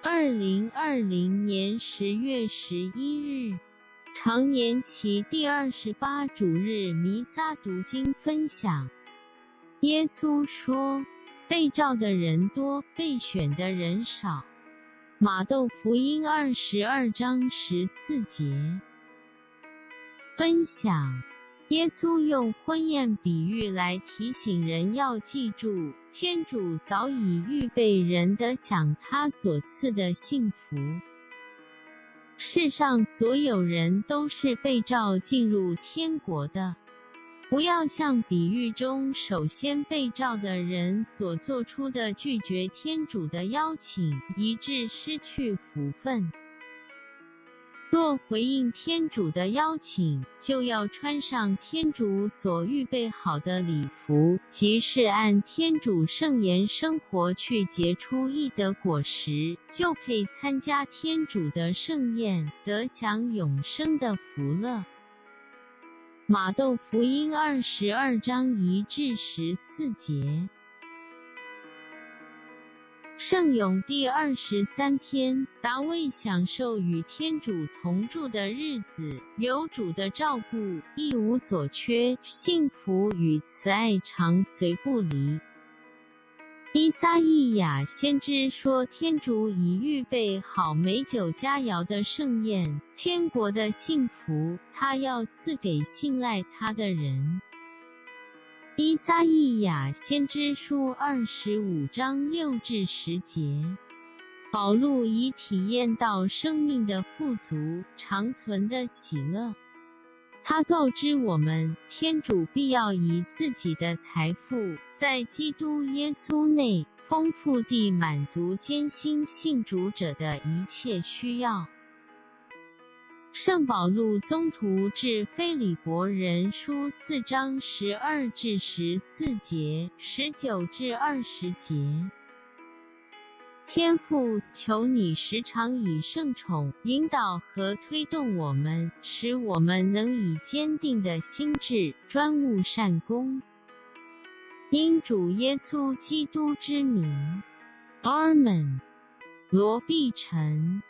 2020年10月11日，常年期第28主日弥撒读经分享。耶稣说：被召的人多，被选的人少。马窦福音22章14节。分享：耶稣用婚宴比喻来提醒人要记住，天主早已预备人得享他所赐的幸福。世上所有人都是被召进入天国的。不要像比喻中首先被召的人所做出的拒绝天主的邀请，以致失去福分。若回应天主的邀请，就要穿上天主所预备好的礼服，即是按天主圣言生活去结出义的果实，就配参加天主的盛宴，得享永生的福乐。马窦福音22章1至14节。圣咏第23篇，达味享受与天主同住的日子，有主的照顾，一无所缺，幸福与慈爱常随不离。依撒意亚先知说，天主已预备好美酒佳肴的盛宴，天国的幸福，他要赐给信赖他的人。依撒意亚先知书25章6至10节。保禄已体验到生命的富足，长存的喜乐。他告知我们，天主必要以自己的财富，在基督耶稣内，丰富地满足艰辛信主者的一切需要。圣保禄宗徒致腓利伯人书4章12至14节、19至20节。天父，求你时常以圣宠引导和推动我们，使我们能以坚定的心志专务善功。因主耶稣基督之名，阿们。罗必成。